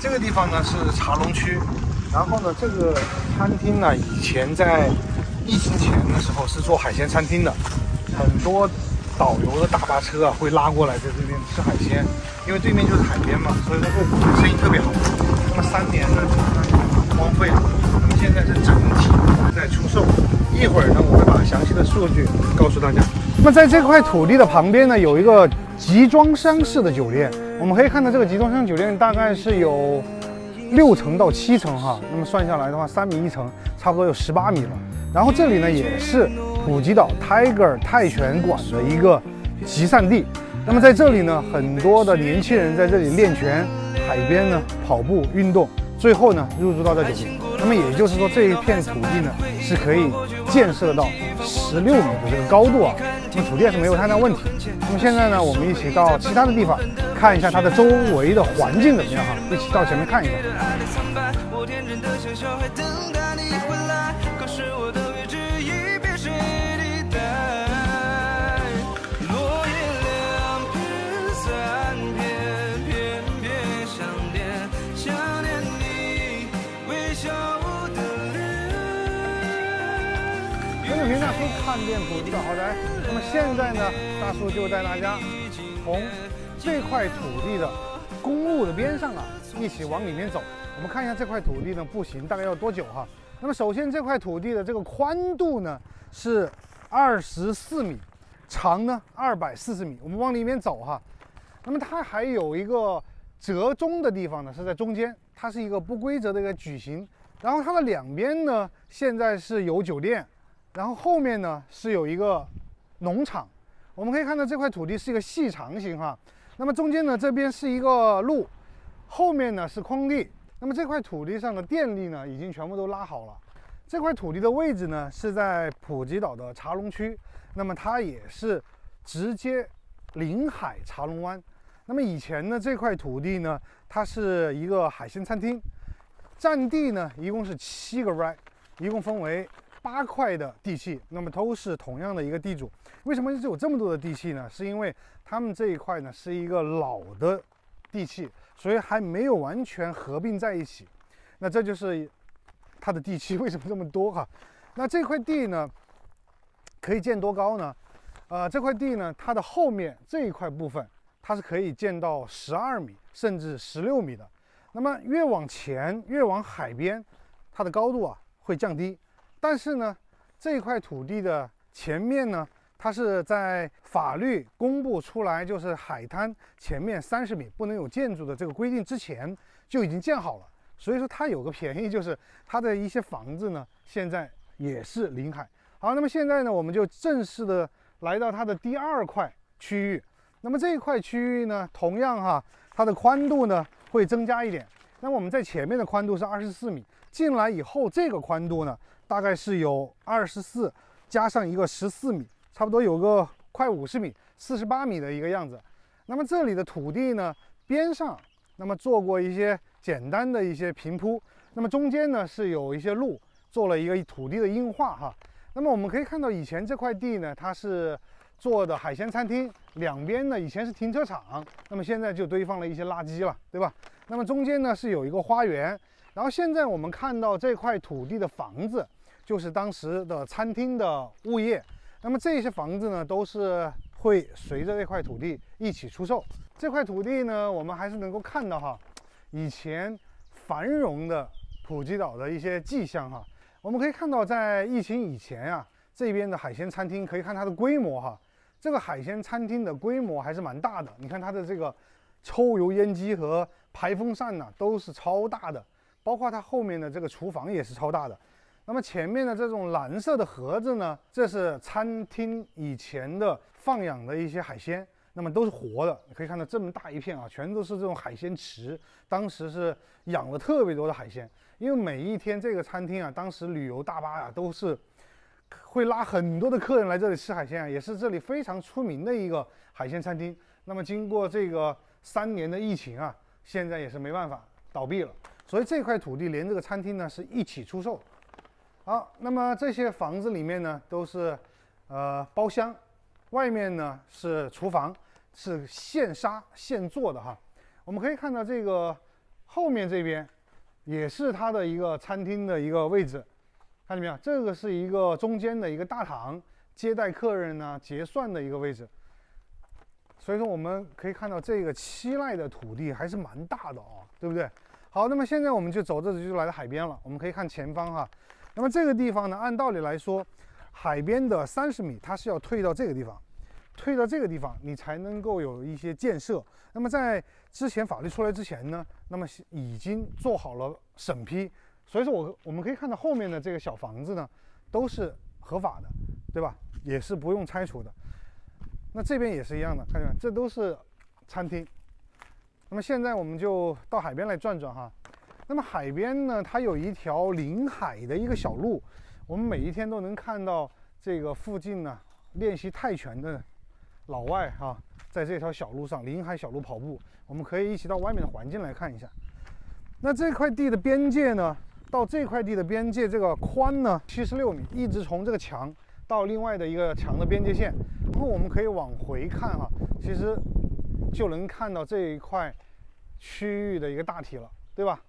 这个地方呢是茶龙区，然后呢这个餐厅呢以前在疫情前的时候是做海鲜餐厅的，很多导游的大巴车啊会拉过来在这边吃海鲜，因为对面就是海边嘛，所以说这生意特别好。那么3年呢荒废了，那么现在是整体在出售。一会儿呢我会把详细的数据告诉大家。那么在这块土地的旁边呢有一个集装箱式的酒店，我们可以看到这个集装箱酒店大概是有6层到7层哈，那么算下来的话3米1层，差不多有18米了。然后这里呢也是普吉岛 Tiger 泰拳馆的一个集散地。那么在这里呢，很多的年轻人在这里练拳，海边呢跑步运动，最后呢入住到这酒店。那么也就是说，这一片土地呢是可以建设到16米的这个高度啊。那么土地是没有太大问题。那么现在呢，我们一起到其他的地方看一下它的周围的环境怎么样哈，一起到前面看一下。平大叔看遍普吉岛豪宅，那么现在呢，大叔就带大家从这块土地的公路的边上啊，一起往里面走。我们看一下这块土地呢，步行大概要多久哈？那么首先这块土地的这个宽度呢是24米，长呢240米。我们往里面走哈，那么它还有一个折中的地方呢，是在中间，它是一个不规则的一个矩形。然后它的两边呢，现在是有酒店。然后后面呢是有一个农场，我们可以看到这块土地是一个细长型哈。那么中间呢这边是一个路，后面呢是空地。那么这块土地上的电力呢已经全部都拉好了。这块土地的位置呢是在普吉岛的茶龙区，那么它也是直接临海茶龙湾。那么以前呢这块土地呢它是一个海鲜餐厅，占地呢一共是7个 right， 一共分为8块的地契，那么都是同样的一个地主。为什么有这么多的地契呢？是因为他们这一块呢是一个老的地契，所以还没有完全合并在一起。那这就是它的地契为什么这么多哈？那这块地呢可以建多高呢？这块地呢它的后面这一块部分它是可以建到12米甚至16米的。那么越往前越往海边，它的高度啊会降低。但是呢，这块土地的前面呢，它是在法律公布出来就是海滩前面30米不能有建筑的这个规定之前就已经建好了，所以说它有个便宜，就是它的一些房子呢现在也是临海。好，那么现在呢，我们就正式的来到它的第2块区域。那么这一块区域呢，同样哈，它的宽度呢会增加一点。那么我们在前面的宽度是24米，进来以后这个宽度呢，大概是有24加上一个14米，差不多有个快50米，48米的一个样子。那么这里的土地呢，边上那么做过一些简单的一些平铺，那么中间呢是有一些路，做了一个土地的硬化哈。那么我们可以看到以前这块地呢，它是做的海鲜餐厅，两边呢以前是停车场，那么现在就堆放了一些垃圾了，对吧？那么中间呢是有一个花园，然后现在我们看到这块土地的房子，就是当时的餐厅的物业。那么这些房子呢，都是会随着这块土地一起出售。这块土地呢，我们还是能够看到哈，以前繁荣的普吉岛的一些迹象哈。我们可以看到，在疫情以前啊，这边的海鲜餐厅可以看它的规模哈，这个海鲜餐厅的规模还是蛮大的。你看它的这个抽油烟机和排风扇呢，都是超大的，包括它后面的这个厨房也是超大的。那么前面的这种蓝色的盒子呢，这是餐厅以前的放养的一些海鲜，那么都是活的。你可以看到这么大一片啊，全都是这种海鲜池，当时是养了特别多的海鲜。因为每一天这个餐厅啊，当时旅游大巴啊都是会拉很多的客人来这里吃海鲜啊，也是这里非常出名的一个海鲜餐厅。那么经过这个3年的疫情啊，现在也是没办法倒闭了，所以这块土地连这个餐厅呢是一起出售。好，那么这些房子里面呢都是包厢，外面呢是厨房，是现杀现做的哈。我们可以看到这个后面这边也是它的一个餐厅的一个位置，看见没有？这个是一个中间的一个大堂，接待客人呢结算的一个位置。所以说我们可以看到这个七濑的土地还是蛮大的哦，对不对？好，那么现在我们就走着就来到海边了。我们可以看前方哈，那么这个地方呢，按道理来说，海边的30米它是要退到这个地方，退到这个地方你才能够有一些建设。那么在之前法律出来之前呢，那么已经做好了审批，所以说我们可以看到后面的这个小房子呢，都是合法的，对吧？也是不用拆除的。那这边也是一样的，看见没？这都是餐厅。那么现在我们就到海边来转转哈。那么海边呢，它有一条临海的一个小路，我们每一天都能看到这个附近呢练习泰拳的老外哈，在这条小路上临海小路跑步。我们可以一起到外面的环境来看一下。那这块地的边界呢，到这块地的边界这个宽呢76米，一直从这个墙到另外的一个墙的边界线。然后我们可以往回看哈，其实就能看到这一块区域的一个大体了，对吧？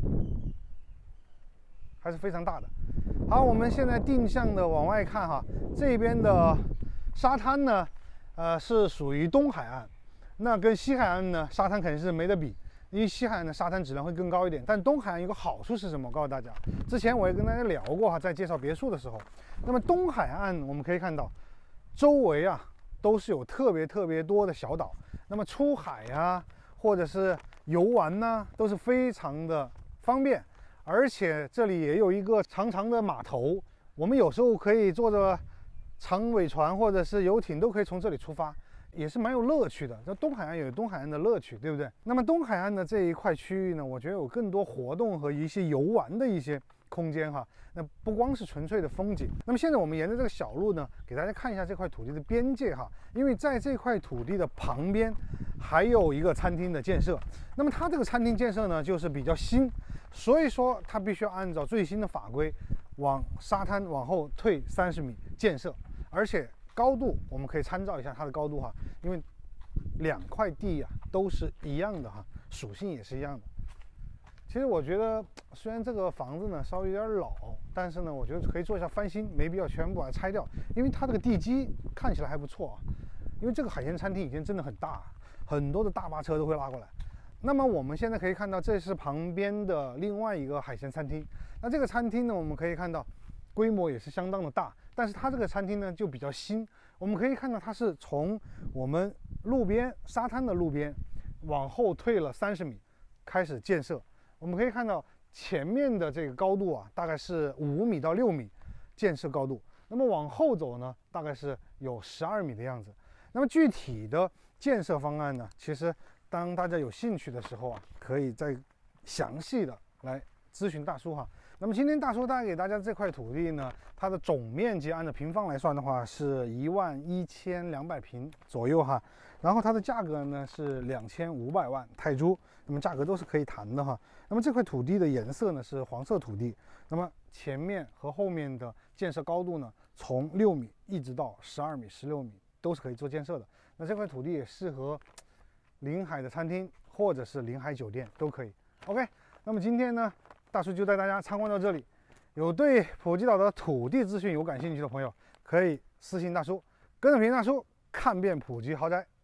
还是非常大的。好，我们现在定向的往外看哈，这边的沙滩呢，是属于东海岸，那跟西海岸呢，沙滩肯定是没得比，因为西海岸的沙滩质量会更高一点。但东海岸有个好处是什么？我告诉大家，之前我也跟大家聊过哈，在介绍别墅的时候，那么东海岸我们可以看到，周围啊都是有特别多的小岛，那么出海啊，或者是游玩呢，都是非常的方便。而且这里也有一个长长的码头，我们有时候可以坐着长尾船或者是游艇，都可以从这里出发，也是蛮有乐趣的。这东海岸有东海岸的乐趣，对不对？那么东海岸的这一块区域呢，我觉得有更多活动和一些游玩的一些空间哈。那不光是纯粹的风景。那么现在我们沿着这个小路呢，给大家看一下这块土地的边界哈，因为在这块土地的旁边还有一个餐厅的建设。那么它这个餐厅建设呢，就是比较新，所以说它必须要按照最新的法规往沙滩往后退30米建设，而且高度我们可以参照一下它的高度哈，因为两块地啊都是一样的哈，属性也是一样的。其实我觉得虽然这个房子呢稍微有点老，但是呢我觉得可以做一下翻新，没必要全部把它拆掉，因为它这个地基看起来还不错啊。因为这个海鲜餐厅已经真的很大，很多的大巴车都会拉过来。那么我们现在可以看到，这是旁边的另外一个海鲜餐厅。那这个餐厅呢，我们可以看到规模也是相当的大，但是它这个餐厅呢就比较新。我们可以看到它是从我们路边沙滩的路边往后退了30米开始建设。我们可以看到前面的这个高度啊，大概是5米到6米建设高度。那么往后走呢，大概是有12米的样子。那么具体的建设方案呢，其实当大家有兴趣的时候啊，可以再详细的来咨询大叔哈。那么今天大叔带给大家这块土地呢，它的总面积按照平方来算的话是11200平左右哈，然后它的价格呢是2500万泰铢，那么价格都是可以谈的哈。那么这块土地的颜色呢是黄色土地，那么前面和后面的建设高度呢，从6米一直到12米、16米都是可以做建设的。那这块土地也适合临海的餐厅或者是临海酒店都可以。OK， 那么今天呢，大叔就带大家参观到这里。有对普吉岛的土地资讯有感兴趣的朋友，可以私信大叔，跟着平大叔看遍普吉豪宅。